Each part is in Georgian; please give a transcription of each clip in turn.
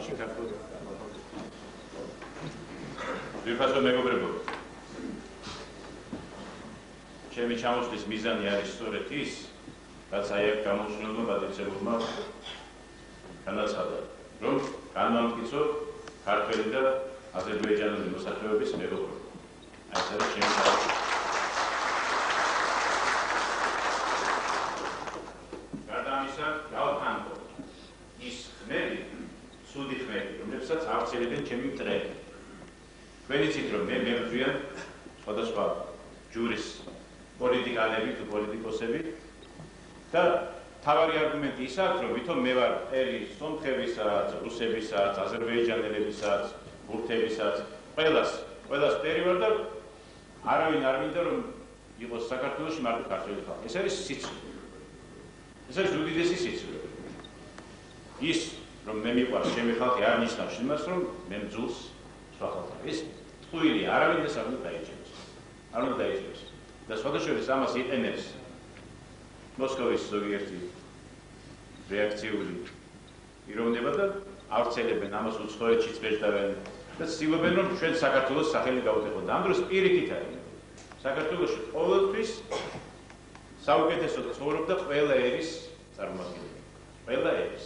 მაშინ ქართული ვიფასო მეგობრებო ჩემი ჩამოსვლის მიზანი არის სწორედ ის რაც აი აქ გამოჩნდება პატრიციებმა განაცხადა რომ განვამტკიცოთ ქართველი და აზერბაიჯანული მოსახლეობის მეგობრობა აი ეს არის ჩემი გარდა ამისა გავხანდო ის ხმები სუდი ხმები რომლებსაც ავრცელებენ ჩემი მტრები თქვენ იცით რომ მე მებრძვიან სხვადასხვა ჯურის პოლიტიკალები თუ პოლიტიკოსები და თავარი არგუმენტი ის აქვს რომ ვითომ მე ვარ ელი სომხებისაც, რუსებისაც, აზერბაიჯანელებისაც, ბურთებისაც ყველას პერი ვარ და არავინ არ მინდა რომ იყოს საქართველოში მარტო ქართველი ხალხი ეს არის სიცრუე ეს არის უდიდესი სიცრუე ის რომ მე მიყვარს ჩემი ხალხი არ ნიშნავს იმას რომ მე მძულს სხვა ხალხთან ეს ტყუილი არავინ და არ უნდა დაიჭიროს და სხვადასხვა ამას იყენებს მოსკოვის ზოგიერთი რეაქციული პიროვნება და ავრცელებენ ამას უცხოეთშიც ბეჭდავენ და ცდილობენ რომ ჩვენ საქართველოს სახელი გავუტეხოთ და ამ დროს პირიქით არის საქართველოში ყოველთვის საუკეთესო ცხოვრობდა ყველა ერის წარმომადგენელი ყველა ერის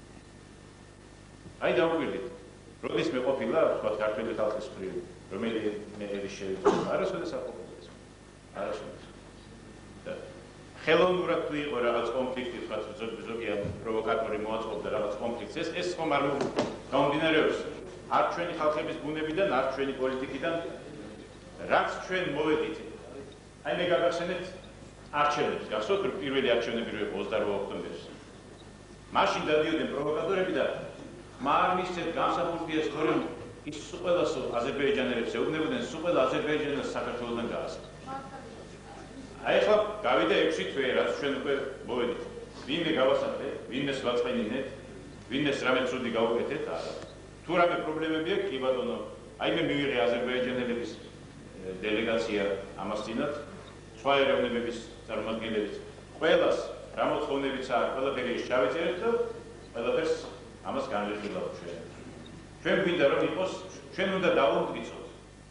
აი დავუკვირდით როდის მე ყოფილა სხვა ქართული ხალხის მხრივ რომელი ერის შეიძლება არასოდეს არ ყოფილა არასოდეს ხელოვნურად თუ იყო რაღაც კონფლიქტი თქვა ზოგიერთ პროვოკატორი მოაწყობდა რაღაც კონფლიქტს ეს ხომ არ გამომდინარეობს არ ჩვენი ხალხების ბუნებიდან არ ჩვენი პოლიტიკიდან რაც ჩვენ მოვედით აი მე გაგახსენებთ არჩევნებს გახსოვთ რომ პირველი არჩევნები რო იყო 28 ოქტომბერს მაშინ დადიოდნენ პროვოკატორები და ხმარ მისცეთ გამსახურდიას თორემ ის ყველას აზერბაიჯანელებს ეუბნებოდნენ ყველა აზერბაიჯანელს საქართველოსთან გაასწრა აი ახლა გავიდა 6 თვე რაც ჩვენ უკვე მოვედით ვინმე გავასახეთ ვინმეს ვაწყენინეთ ვინმეს რამე ცუდი გავუკეთეთ არა თუ რამე პრობლემები აქვს კი ბატონო აი მე მივიღე აზერბაიჯანელების დელეგაცია ამას წინათ სხვა ეროვნებების წარმომადგენლებიც ყველას რა მოთხოვნებიც აქვს ყველაფერი შევეწერეთ და ყველაფერს ამას განვიხილავთ ჩვენ გვინდა რომ იყოს ჩვენ უნდა დავუმტკიცოთ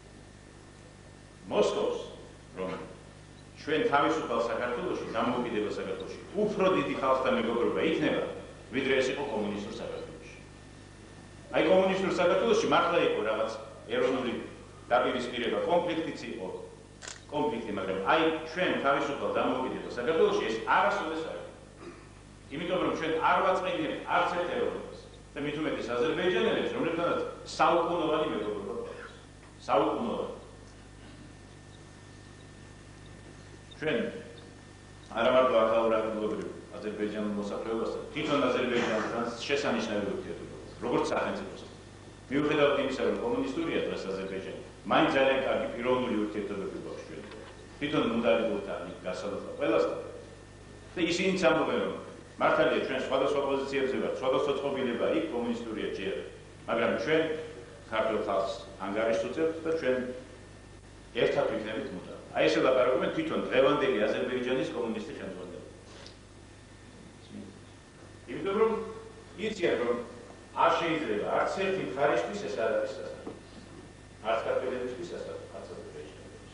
მოსკოვს რომ ჩვენ თავისუფალ საქართველოში დამოუკიდებელ საქართველოში უფრო დიდი ხალხთან მეგობრობა იქნება ვიდრე ეს იყო კომუნისტურ საქართველოში აი კომუნისტურ საქართველოში მართლა იყო რაღაც ეროვნული დაპირისპირება კონფლიქტიც იყო კონფლიქტი მაგრამ აი ჩვენ თავისუფალ დამოუკიდებელ საქართველოში ეს არასოდეს არ იყო იმიტომ რომ ჩვენ არ ვაწყენიებთ არც ერთ ეროვნებას და მით უმეტეს აზერბაიჯანელებს რომლებთანაც საუკუნოვანი მეგობრობა საუკუნოვანი ჩვენ არა მარტო ახალურად მეგობრები აზერბაიჯანულ მოსახლეობასთან თვითონ აზერბაიჯანთან შესანიშნავი ურთიერთობა როგორც სახელმწიფოს მიუხედავად იმისა რომ კომუნისტურია დღეს აზერბაიჯანი მაინც ძალიან კარგი პიროვნული ურთიერთობები გვაქვს ჩვენ თვითონ მუდარებულთან გასალოთა ყველასთან და ისინიც ამბობენ რომ მართალია ჩვენ სხვადასხვა პოზიციებზე ვართ სხვადასხვა წყობილება იქ კომუნისტურია ჯერ მაგრამ ჩვენ ქართულ ხალხს ანგარიშს უწევთ და ჩვენ ერთად ვიქნებით მუდარ აი ესე ლაპარაკობენ თვითონ დღევანდელი აზერბაიჯანის კომუნისტი ხელმძღვანელები. იმიტომ რომ იციან რომ არ შეიძლება არც ერთი მხარისთვის ეს არ არის სასწაული. არც ქართველებისთვის სასწაული, არც აზერბაიჯანელებისთვის.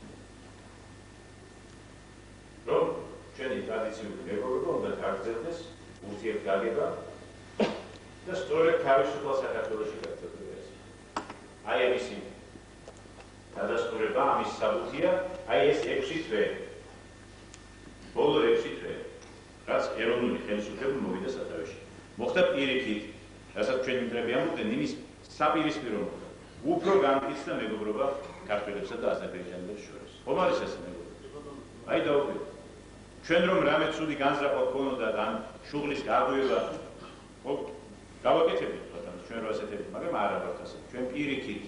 რომ ჩვენი ტრადიციული მეგობრობა უნდა გაგრძელდეს ურთიერთგაგება და სწორედ თავისუფალ საქართველოში გაგრძელდეს. აი ამისი დადასტურება ამის საბუთია აი ეს 6 თვე ბოლო 6 თვე რაც ეროვნული ხელისუფლება მოვიდა სათავეში მოხდა პირიქით რასაც ჩვენი მტრები ამბობდნენ იმის საპირისპირო უფრო განმტკიცდა მეგობრობა ქართველებსა და აზერბაიჯანელებს შორის ხომ არის ეს მეგობრობა აი დავუკვირდით ჩვენ რომ რამე ცუდი განზრახვა გქონოდა ან შუღლის გაღვივა ხო გავაკეთებთ თქო ჩვენ რო ასეთები მაგრამ არა ვართ ასე ჩვენ პირიქით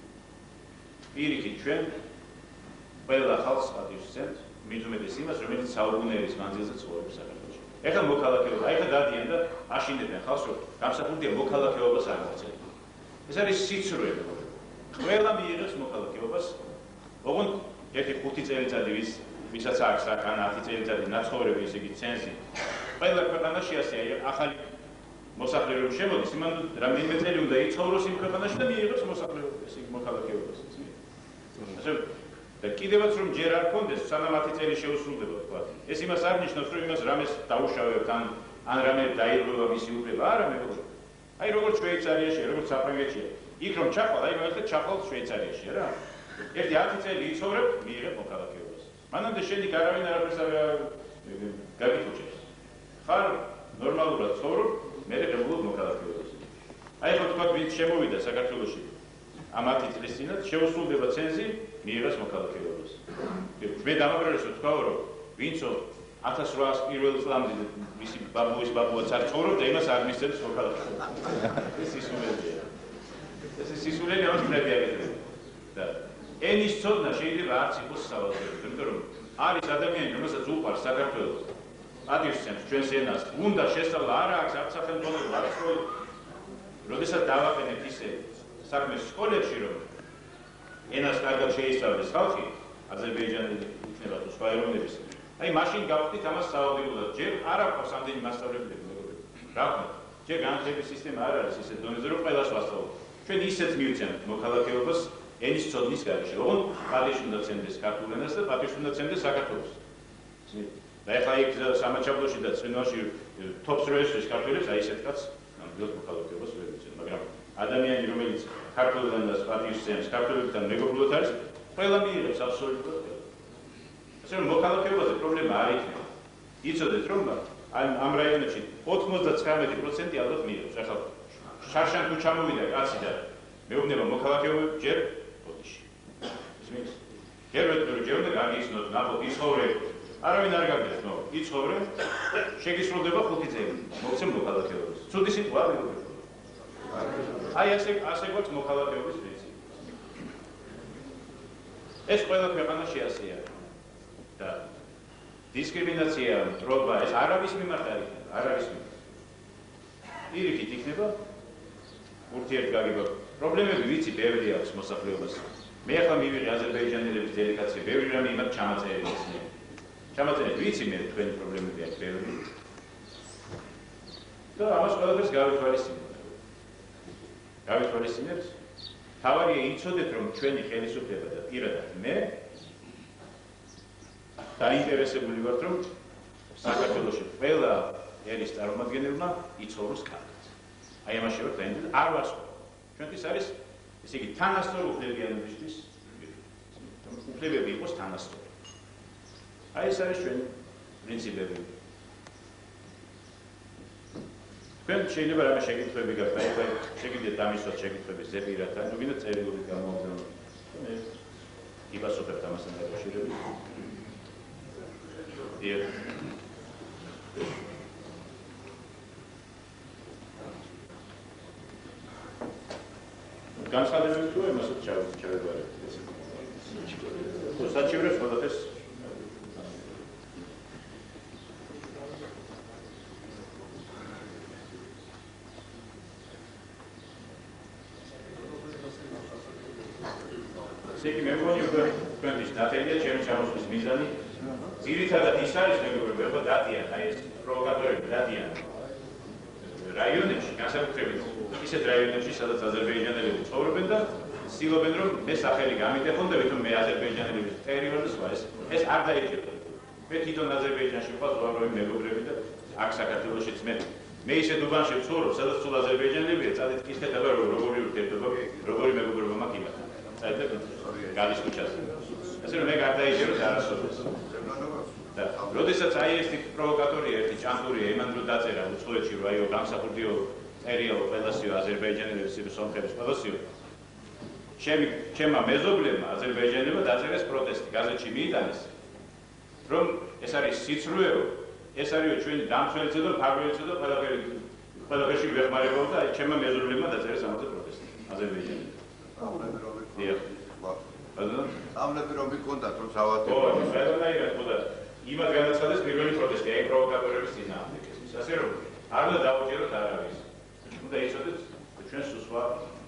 ჩვენ ყველა ხალხს პატივისცემთ მით უმეტეს იმას რომელიც საუკუნეების მანძილზე ცხოვრობს საქართველოში ეხლა მოქალაქეობა აი ხა დადიან და აშინებენ ხალხს რომ გამსახურდია მოქალაქეობას არ მოწევთ ეს არის სიცრუე ყველა მიიღებს მოქალაქეობას ოღონდ ერთი 5 წელიწადი ვისაც აქვს საკანა 10 წელიწადი ნაცხოვრები ესე იგი ცენზი ყველა ქვეყანაში ასეა ახალი მოსახლე რომ შემოდის, იმან რამდენიმე წელი უნდა იცხოვროს იმ ქვეყანაში და მიიღოს მოსახლეობის მოქალაქეობას. ასე და კიდევაც რომ ჯერ არ კონდეს, სანამ 10 წელი შეუსრულდება, თქვა. ეს იმას არ ნიშნავს, რომ იმას რამეს დაუშავებთ ან რამე დაირღვევა მისი უფლება, არა მეგობრებო. აი როგორც შვეიცარიაში, როგორც საფრანგეთში. იქ რომ ჩახვალ, აი მაგალითად ჩახვალ შვეიცარიაში, რა. ერთი 10 წელი იცხოვრებ, მიიღებ მოქალაქეობას. მანამდე შენი არავინ არაფერს არ გაგიხუჭებს. ხარ ნორმალურად ცხოვრობ, მე ღებულობ მოქალაქეობას. აი ხო თქვა ვინც შემოვიდა საქართველოში ამ 10 წლის წინათ შეუსრულდება ცენზი, მიიღეს მოქალაქეობას. მე დამაბრალეს თქვა რომ ვინცო 1800 პირველ წლამდე მისი ბაბუაც არ ცხოვრობდა, იმას არ მისცემს მოქალაქეობა. ეს სისულელია. ეს სისულელი არ შეიძლება ეგრევე. და ენის ცოდნა შეიძლება არც იყოს სავალდებულო, იმიტომ რომ არის ადამიანი, რომელსაც უყვარს საქართველოს. ადისცემს ჩვენს ენას, უნდა შესწავლა, არა აქვს არც სახელმწიფო, არც სკოლა. როდესაც დავაყენებთ ისე საქმეს სკოლებში, რომ ენას კარგად შეისწავლეს ხალხი, აზერბაიჯანელი იქნება თუ სხვა ეროვნების. აი მაშინ გავხდით ამას სავალდებულოდ. ჯერ არ აქვს ამდენი მასწავლებლები, მეგობრებო. რა ვქნა? ჯერ განათლების სისტემა არ არის ისე დონეზე, რომ ყველას ვასწავლოთ. ჩვენ ისეთ მივცემთ მოქალაქეობას ენის ცოდნის გარეშე. ოღონდ პატიჟს უნდა ცემდეს ქართულ ენას და პატიჟს უნდა ცემდეს საქართველოს. და ეხლა იქ სამაჩაბლოში და წვენოში თოფს რო ესვრის ქართველებს, აი ესეთ კაცს ნამდვილად მოქალაქეობას ვერ მიცემ, მაგრამ ადამიანი რომელიც ქართულ ენას პატიჟს ცემს, ქართველებთან მეგობრულად არის, ყველა მიიღებს აბსოლუტურად ყველა. ასე რომ მოქალაქეობაზე პრობლემა არ იქნება. იცოდეთ რომ ამ რაიონებში 99% ალბათ მიიღებს. ეხლა შარშან თუ ჩამოვიდა კაცი და მეუბნება მოქალაქეობა ჯერ ოდიში. ისმის? ჯერ უნდა გაგიცნოთ, ნახოთ, იცხოვრებ. არავინ არ გაგდეს, ნო, იცხოვრებ. შეგისრულდება 5 წელი. მოგცემ მოქალაქეობას. ცუდი სიტყვა მეგობრებო. აი ასე გვაქვს მოქალაქეობის პრინციპი. ეს ყველა ქვეყანაში ასეა. და დისკრიმინაცია, მტრობა, ეს არავის მიმართ არ იქნება, არავის მიმართ. პირიქით იქნება ურთიერთგაგება. პრობლემები ვიცი, ბევრი აქვს მოსახლეობას. მე ახლა მივიღე აზერბაიჯანელების დელეგაცია, ბევრი რამე იმათ ჩამაწერილი ისინი. ჩამაწერილი ვიცი მე თქვენი პრობლემები აქვს ბევრი. და ამას ყველაფერს გავითვალისწინებთ. გავითვალისწინებთ. თავარია იცოდეთ, რომ ჩვენი ხელისუფლება და პირადად მე დაინტერესებული ვართ, რომ საქართველოში ყველა ერის წარმომადგენელმა იცხოვროს კარგად. აი ამაში ვარ დაინტერესებული. არ ვარ სხვა. ჩვენთვის არის ესე იგი თანასწორი უფლებიანებისთვის უფლებები იყოს თანასწორი. აი ეს არის ჩვენი პრინციპები. თქვენ შეიძლება რამე შეკითხვები გაქვთ, აი შეგიძლიათ დამისვათ შეკითხვები ზეპირათან, ნუ გინდა წერილობით გამოვხდეთ. მე იბასობთ ამასთან დაკავშირებით. დიახ. განსხვავებული თუ იმასაც ჩავებარებ. საჩივრებს ყველაფერს სეგი მე მგონი თქვენთვის დატენია ჩემი ჩამოსვლის მიზანი. ძირითადად ის არის მეგობრებო, ეხლა დადიან, აი ეს პროვოკატორები დადიან რაიონებში, განსაკუთრებით ისეთ რაიონებში, სადაც აზერბაიჯანელები ცხოვრობენ და ცდილობენ, რომ მე სახელი გამიტეხონ და ვითომ მე აზერბაიჯანელების ტერიტორიაზე სხვა ეს არ დაიჭირდა. მე თვითონ აზერბაიჯანში ვხარ ზღვაროვი მეგობრები და აქ საქართველოშიც მე ისეთ უბანში ვცხოვრობ, სადაც სულ აზერბაიჯანელებია, წადით კითხეთ აბა როგორი ურთიერთობა, როგორი მეგობრობა მაქვს იმათთან. წადით გალის ქუჩაზე. ასე რომ მე გარდაიჭიროთ არასოდეს. და როდესაც აი ეს პროვოკატორია ერთი ჭანტურია იმან რო დაწერა უცხოეთში რომ აიო გამსახურდიო ერიალო ყველასიო აზერბაიჯანელების სომხების ყველასიო ჩემმა მეზობლებმა აზერბაიჯანელებმა დაწერეს პროტესტი გაზეთში მიიტანეს რომ ეს არის სიცრუეო ეს არისო ჩვენი დამცველიც და ფარველიც და ყველაფერში გვეხმარებაო და ჩემმა მეზობლებმა დაწერეს ამაზე პროტესტი აზერბაიჯანელები ამლები რომ მიკონდათ რომ სავატი იმად განაცხადეს პირველი პროტესტი აი პროვოკატორების წინააღმდეგ. ასე რომ არ უნდა დავუჭიროთ არავის. უნდა იცოდეთ ჩვენ სხვა